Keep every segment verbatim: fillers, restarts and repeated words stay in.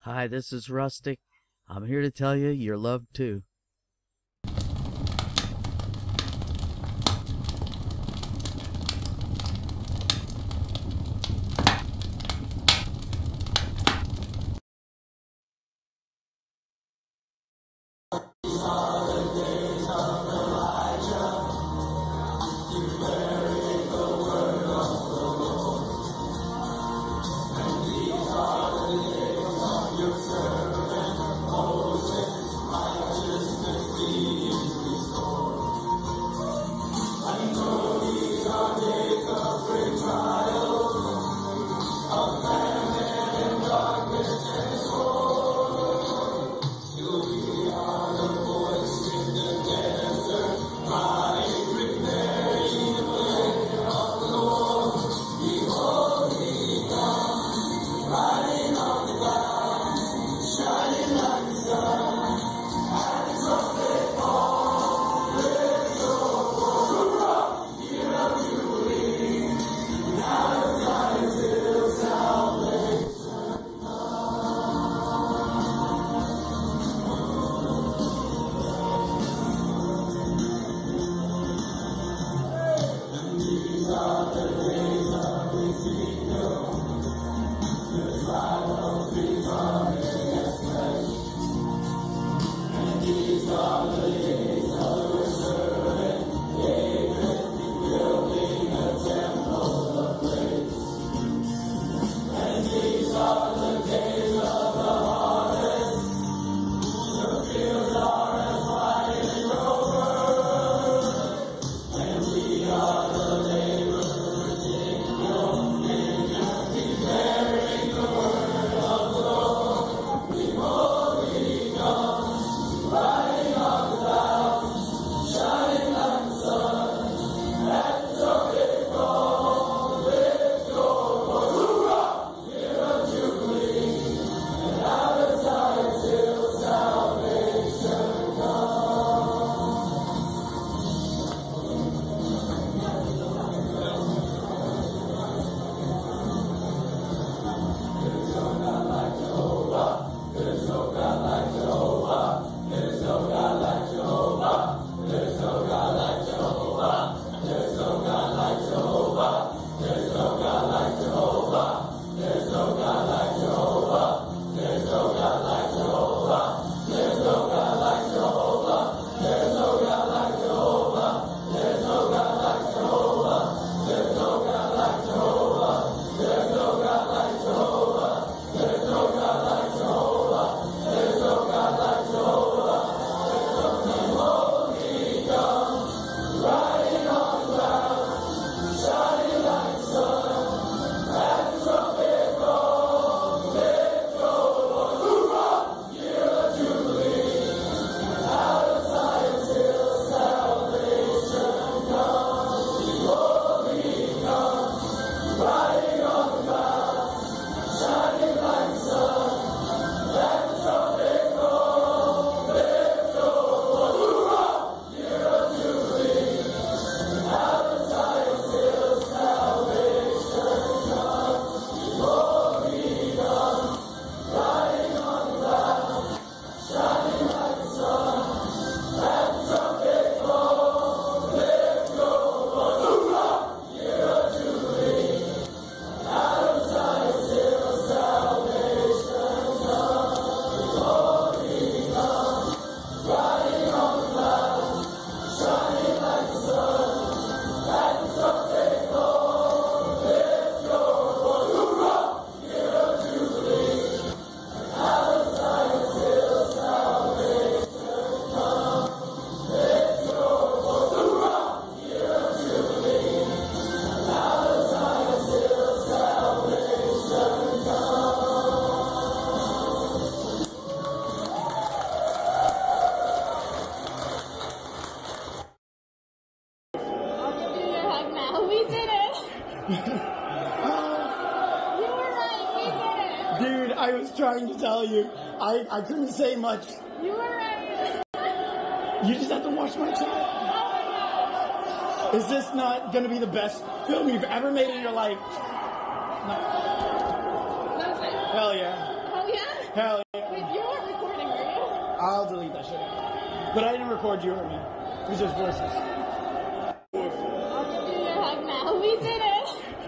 Hi, this is Rustic. I'm here to tell you you're loved too. Dude, I was trying to tell you. I, I couldn't say much. You were right. You just have to watch my chat. Is this not going to be the best film you've ever made in your life? No. That's it. Hell yeah. Oh, yeah? Hell yeah. Wait, you weren't recording, were you? I'll delete that shit. But I didn't record you or me. It was just voices. I'll give you your hug now. We did it.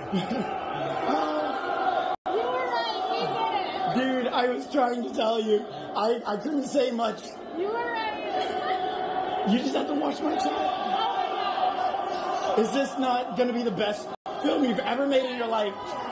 You were right. We did it. Dude, I was trying to tell you. I, I couldn't say much. You were right. You just have to watch my chat. Is this not going to be the best film you've ever made in your life?